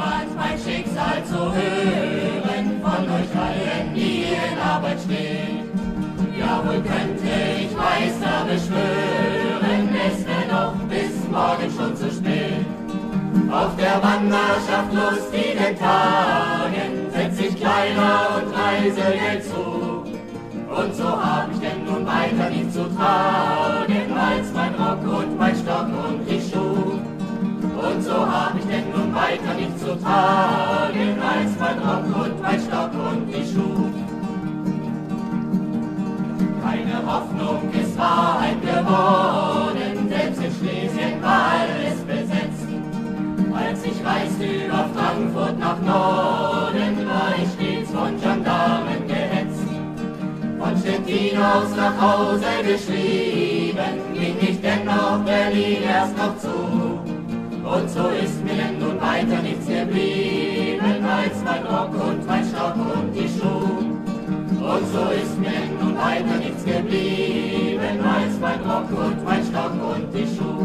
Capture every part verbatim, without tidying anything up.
jemand mein Schicksal zu hören, von euch allen, die in Arbeit steht. Ja, wohl könnte ich Meister beschwören, es wär doch bis morgen schon zu spät. Auf der Wanderschaft lustigen Tagen setz ich Kleider und Reisegeld zu. Und so hab ich denn nun weiter nicht zu tragen, als mein Rock und mein Stock und die Schuh. Und so hab ich denn nun weiter nicht zu tragen, als mein Rock und mein Stock und die Schuh. Keine Hoffnung ist Wahrheit geworden, selbst in Schlesien war alles besetzt. Als ich reiste über Frankfurt nach Norden, war ich stets von Gendarmen gehetzt. Von Stettin aus nach Hause geschrieben, ging ich dennoch Berlin erst noch zu. Und so ist mir denn nun weiter nichts geblieben, als mein Rock und mein Stock und die Schuh. Und so ist mir nun weiter nichts geblieben, als mein Rock und mein Stock und die Schuh.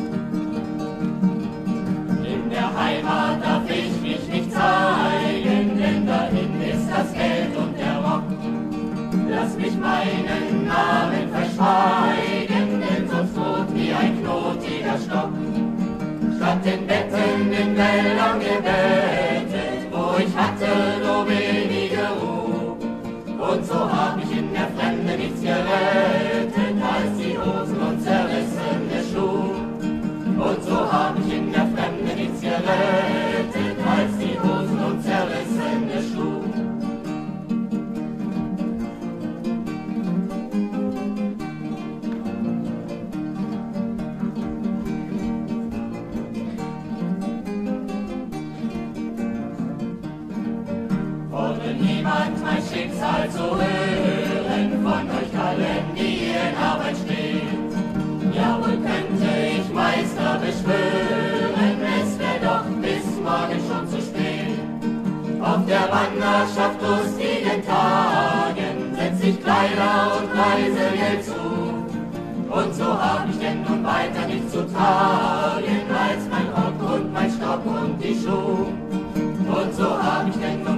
In der Heimat darf ich mich nicht zeigen, denn dahin ist das Geld und der Rock. Lass mich meinen Namen verschweigen, denn sonst droht wie ein knotiger Stock. Statt den Betten in Wäldern gebettet, wo ich hatte nur wenige Ruhe. Und so hab ich in der Fremde nichts gerettet, als die Hosen und zerrissene Schuhe. Und so hab ich in der Fremde nichts gerettet, als die Hosen und zerrissene Schuhe. Niemand mein Schicksal zu hören, von euch allen, die in Arbeit steht. Ja, wohl könnte ich Meister beschwören, es wär doch bis morgen schon zu spät. Auf der Wanderschaft lustigen Tagen setz ich Kleider und Reisegeld zu. Und so hab ich denn nun weiter nicht zu tragen, als mein Rock und mein Stock und die Schuh. Und so hab ich denn nun